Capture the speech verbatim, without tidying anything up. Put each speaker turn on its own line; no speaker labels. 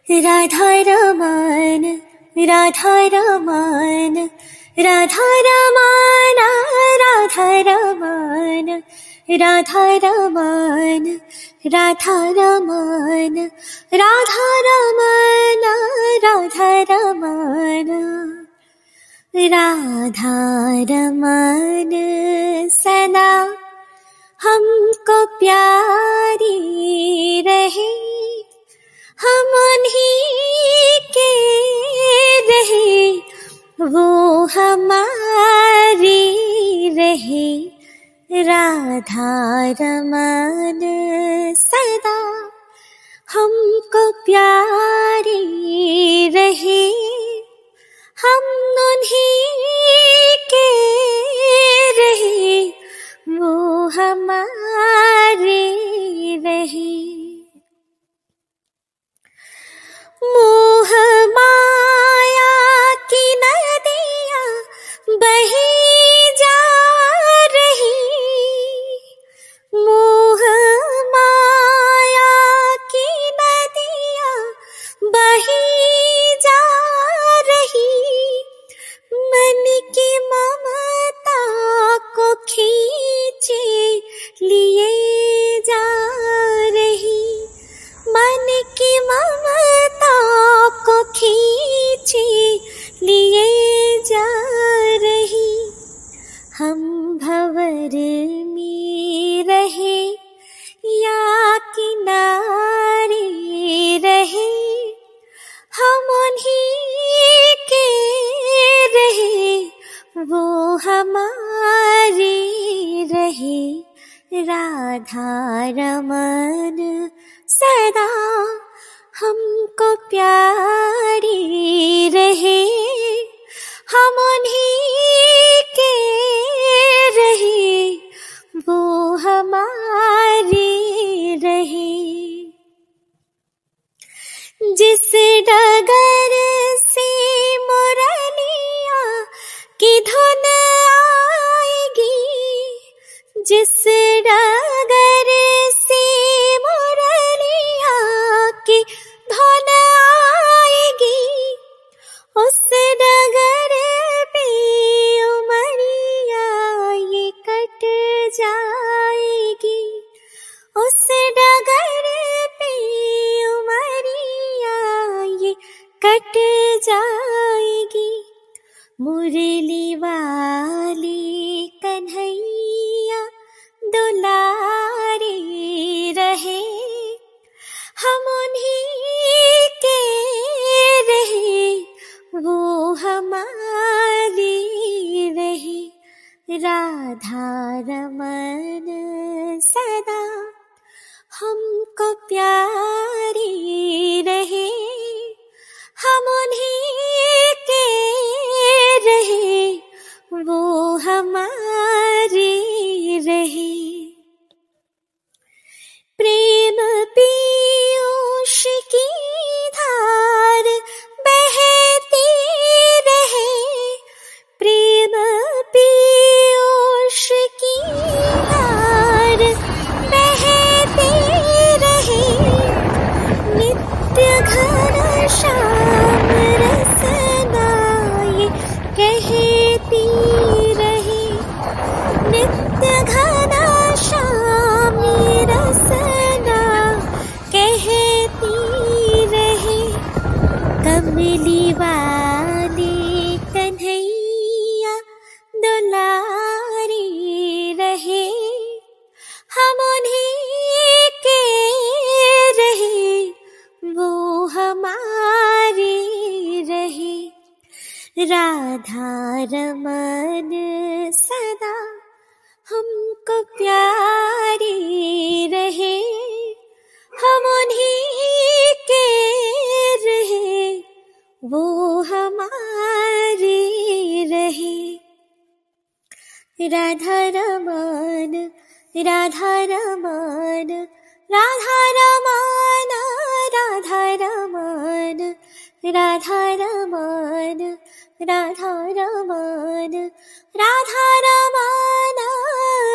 राधा रमन राधा रमन राधा रमन राधा रमन राधा रमन राधा रमन राधा रमन राधा रमन राधा रमन सदा हमको प्यारी रहे, हम उन्हीं के रहे, वो हमारी रहे। राधा रमन सदा हमको प्यारी रहे, हम उन्हीं के रहे, वो हमारे रहे। मोह माया की नदियाँ बही जा रही, मोह माया की नदियाँ बही जा रही, मन की ममता को खींचे लिए जा रही, मन की ममता को खींचे लिए जा रही। हम भंवर में रहे या किनारे रहे, हम उन्हीं के रहे, वो हमारे रहे। राधा रमन सदा हमको प्यारी रहे, हम उन्हीं के रहे, वो हमारे रहे। जिस डगर से मुरलिया की धुन आएगी, जिस डगर से मुरलिया की धुन आएगी, उस डगर पे उमरिया ये कट जाएगी, उस डगर पे उमरिया ये कट जाएगी। मुरली वाली कन्हैया दुलारी रहे, हम उन्हीं के रहे, वो हमारी रहे। राधा रमन सदा हमको प्यारी रहे, हम उन्हीं के रहे, वो हमारी रहे। प्रेम पीयूष की धार बहती रहे, प्रेम पीयूष की धार बहती रहे, नित्य घन श्याम रसना ये कहती रहे, नित्य घन श्याम रसना कहती रहे। कमली वाली कन्हैया दुलारी रहे, हम उन्हीं के रहे, वो हमारे रहे। राधा रमन सदा हमको प्यारी रहे, हम उन्हीं के रहे, वो हमारे रहे। राधा रमन राधा रमन राधा रमन राधा रमन राधा रमन राधा रमन राधा रमन